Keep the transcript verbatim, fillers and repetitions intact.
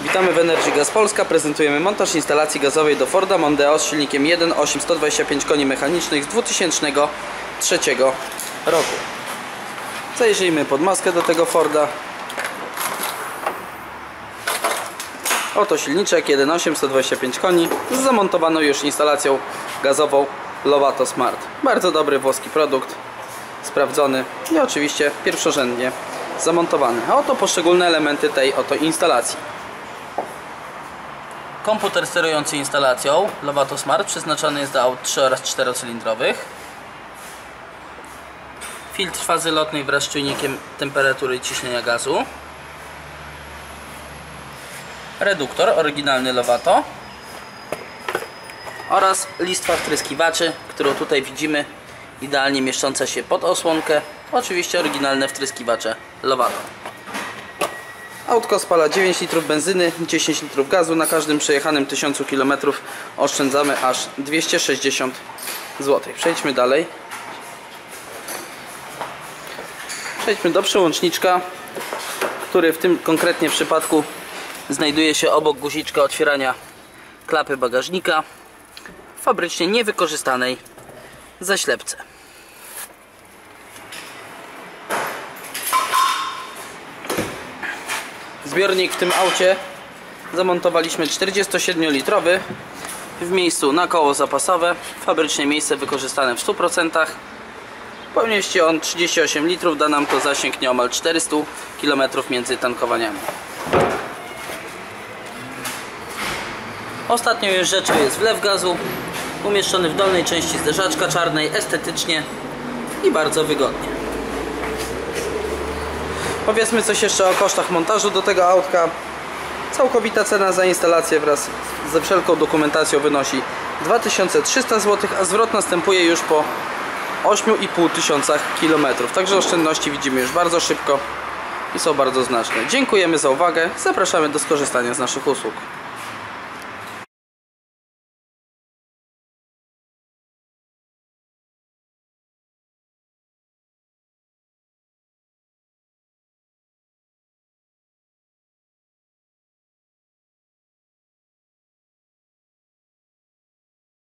Witamy w Energy Gas Polska. Prezentujemy montaż instalacji gazowej do Forda Mondeo z silnikiem jeden przecinek osiem sto dwadzieścia pięć koni mechanicznych z dwa tysiące trzeciego roku. Zajrzyjmy pod maskę do tego Forda. Oto silniczek jeden przecinek osiem sto dwadzieścia pięć koni z zamontowaną już instalacją gazową Lovato Smart. Bardzo dobry włoski produkt, sprawdzony i oczywiście pierwszorzędnie zamontowany. A oto poszczególne elementy tej oto instalacji. Komputer sterujący instalacją Lovato Smart przeznaczony jest do aut trzy oraz czterocylindrowych. Filtr fazy lotnej wraz z czujnikiem temperatury i ciśnienia gazu. Reduktor oryginalny Lovato. Oraz listwa wtryskiwaczy, którą tutaj widzimy, idealnie mieszcząca się pod osłonkę. Oczywiście oryginalne wtryskiwacze Lovato. Autko spala dziewięć litrów benzyny, dziesięć litrów gazu. Na każdym przejechanym tysiącu kilometrów oszczędzamy aż dwieście sześćdziesiąt złotych. Przejdźmy dalej. Przejdźmy do przełączniczka, który w tym konkretnie przypadku znajduje się obok guziczka otwierania klapy bagażnika w fabrycznie niewykorzystanej zaślepce. Zbiornik w tym aucie zamontowaliśmy czterdziestosiedmiolitrowy w miejscu na koło zapasowe. Fabrycznie miejsce wykorzystane w stu procentach. Pomieści on trzydzieści osiem litrów, da nam to zasięg nieomal czterysta kilometrów między tankowaniami. Ostatnią już rzeczą jest wlew gazu, umieszczony w dolnej części zderzaczka czarnej, estetycznie i bardzo wygodnie. Powiedzmy coś jeszcze o kosztach montażu do tego autka. Całkowita cena za instalację wraz ze wszelką dokumentacją wynosi dwa tysiące trzysta złotych, a zwrot następuje już po ośmiu i pół tysiącach kilometrów. Także oszczędności widzimy już bardzo szybko i są bardzo znaczne. Dziękujemy za uwagę. Zapraszamy do skorzystania z naszych usług.